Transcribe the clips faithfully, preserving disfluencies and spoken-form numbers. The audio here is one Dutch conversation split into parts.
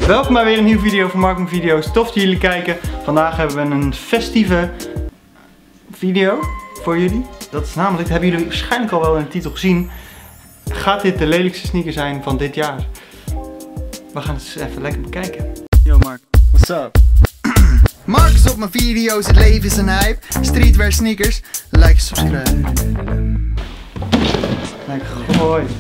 Welkom bij weer een nieuwe video van Mark Video's. Tof dat jullie kijken. Vandaag hebben we een festieve video voor jullie. Dat is namelijk, dat hebben jullie waarschijnlijk al wel in de titel gezien. Gaat dit de lelijkste sneaker zijn van dit jaar? We gaan het eens even lekker bekijken. Yo Mark, what's up? Mark is op mijn video's, het leven is een hype. Streetwear sneakers, like en subscribe. Lekker gegooid.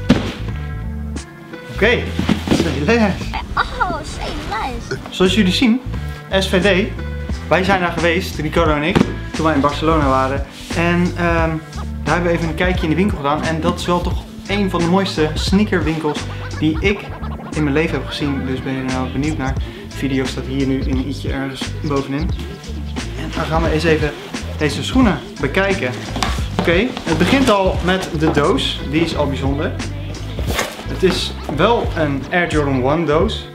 Oké, okay. Say less. Oh, say less. Zoals jullie zien, S V D, wij zijn daar geweest, Ricardo en ik, toen wij in Barcelona waren. En um, daar hebben we even een kijkje in de winkel gedaan. En dat is wel toch een van de mooiste sneakerwinkels die ik in mijn leven heb gezien. Dus ben je er nou benieuwd naar? De video staat hier nu in ietsje ergens bovenin. En dan gaan we eens even deze schoenen bekijken. Oké, okay, het begint al met de doos. Die is al bijzonder. Het is wel een Air Jordan één doos.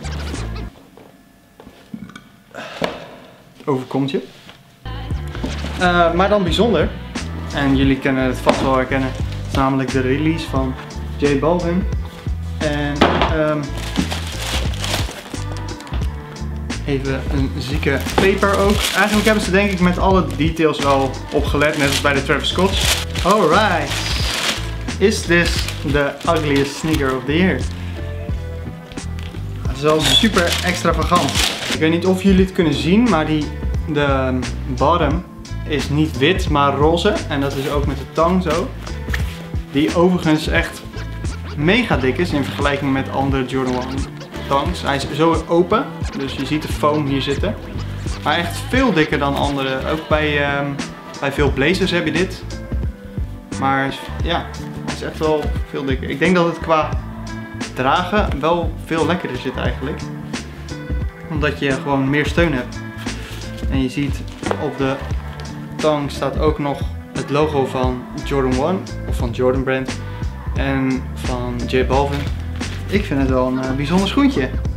Overkomt je. Uh, maar dan bijzonder. En jullie kunnen het vast wel herkennen. Het is namelijk de release van J Balvin. En um, even een zieke paper ook. Eigenlijk hebben ze denk ik met alle details wel opgelet. Net als bij de Travis Scott. Alright. Is this the ugliest sneaker of the year? Het is wel super extravagant. Ik weet niet of jullie het kunnen zien, maar die, de bottom is niet wit, maar roze. En dat is ook met de tang zo. Die overigens echt mega dik is in vergelijking met andere Jordan één tangs. Hij is zo open, dus je ziet de foam hier zitten. Maar echt veel dikker dan andere. Ook bij, um, bij veel blazers heb je dit. Maar ja, het is echt wel veel dikker. Ik denk dat het qua dragen wel veel lekkerder zit eigenlijk. Omdat je gewoon meer steun hebt. En je ziet op de tang staat ook nog het logo van Jordan één. Of van Jordan Brand. En van J Balvin. Ik vind het wel een uh, bijzonder schoentje.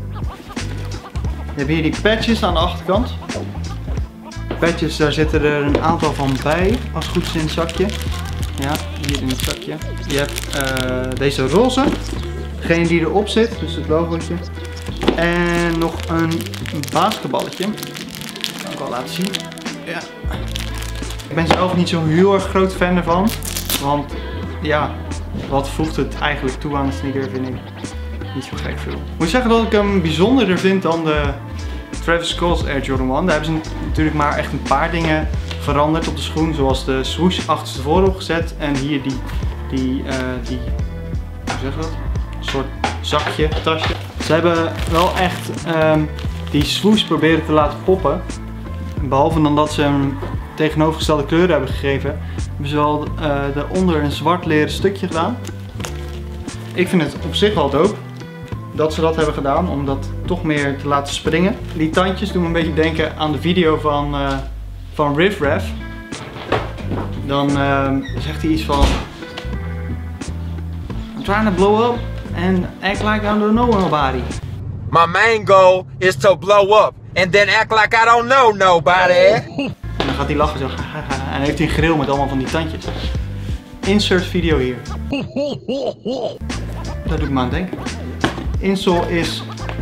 Je hebt hier die patches aan de achterkant. Patches, daar zitten er een aantal van bij. Als het goed is in het zakje. Ja, hier in het zakje. Je hebt uh, deze roze. Degene die erop zit, dus het logootje. En nog een basketballetje. Dat kan ik wel laten zien. Ja. Ik ben zelf niet zo heel erg groot fan ervan. Want ja, wat voegt het eigenlijk toe aan de sneaker, vind ik niet zo gek veel. Ik moet zeggen dat ik hem bijzonderder vind dan de Travis Scott Air Jordan één. Daar hebben ze natuurlijk maar echt een paar dingen veranderd op de schoen. Zoals de swoosh achterstevoren opgezet. En hier die, die, uh, die, hoe zeg je dat? Een soort zakje, tasje. Ze hebben wel echt um, die swoosh proberen te laten poppen. Behalve dan dat ze hem tegenovergestelde kleuren hebben gegeven, hebben ze wel uh, daaronder een zwart leren stukje gedaan. Ik vind het op zich wel dope dat ze dat hebben gedaan, om dat toch meer te laten springen. Die tandjes doen me een beetje denken aan de video van, uh, van Riff Raff. Dan uh, zegt hij iets van I'm trying to blow up and act like I don't know nobody. My main goal is to blow up and then act like I don't know nobody. En dan gaat hij lachen zo. En dan heeft hij een grill met allemaal van die tandjes. Insert video hier. Dat doet me aan het denken. Insole is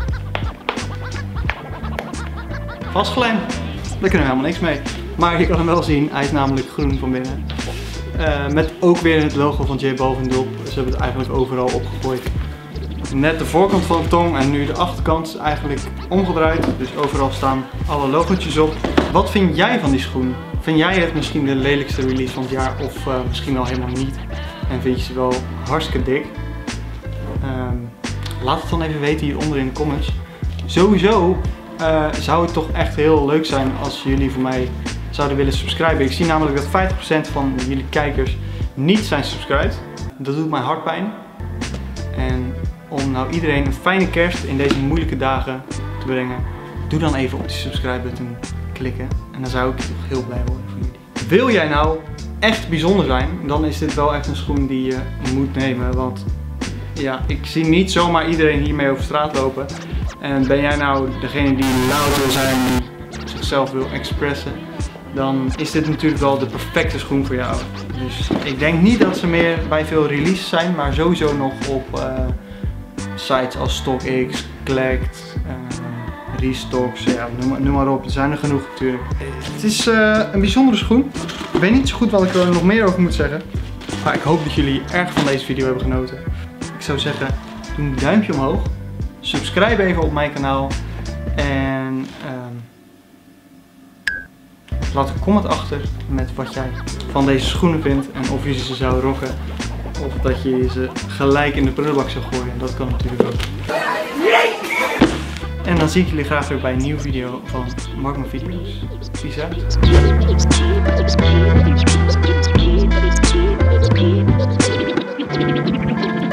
vastgelijmd. Daar kunnen we helemaal niks mee. Maar je kan hem wel zien. Hij is namelijk groen van binnen. Uh, met ook weer het logo van J Balvin erop. Ze hebben het eigenlijk overal opgegooid. Net de voorkant van de tong en nu de achterkant is eigenlijk omgedraaid. Dus overal staan alle logootjes op. Wat vind jij van die schoen? Vind jij het misschien de lelijkste release van het jaar of uh, misschien wel helemaal niet? En vind je ze wel hartstikke dik? Um, laat het dan even weten hieronder in de comments. Sowieso uh, zou het toch echt heel leuk zijn als jullie voor mij zouden willen subscriben. Ik zie namelijk dat vijftig procent van jullie kijkers niet zijn subscribed. Dat doet mij hartpijn. En om nou iedereen een fijne kerst in deze moeilijke dagen te brengen, doe dan even op die subscribe button klikken. En dan zou ik toch heel blij worden voor jullie. Wil jij nou echt bijzonder zijn, dan is dit wel echt een schoen die je moet nemen. Want ja, ik zie niet zomaar iedereen hiermee over straat lopen. En ben jij nou degene die loud wil zijn, zichzelf wil expressen, dan is dit natuurlijk wel de perfecte schoen voor jou. Dus ik denk niet dat ze meer bij veel releases zijn, maar sowieso nog op uh, sites als StockX, Collect, uh, Restocks, ja, noem, maar, noem maar op. Er zijn er genoeg natuurlijk. Het is uh, een bijzondere schoen. Ik weet niet zo goed wat ik er nog meer over moet zeggen. Maar ik hoop dat jullie erg van deze video hebben genoten. Ik zou zeggen, doe een duimpje omhoog. Subscribe even op mijn kanaal. En um, laat een comment achter met wat jij van deze schoenen vindt. En of je ze zou rocken. Of dat je ze gelijk in de prullenbak zou gooien. Dat kan natuurlijk ook. En dan zie ik jullie graag weer bij een nieuwe video van Magma Video's. Peace out.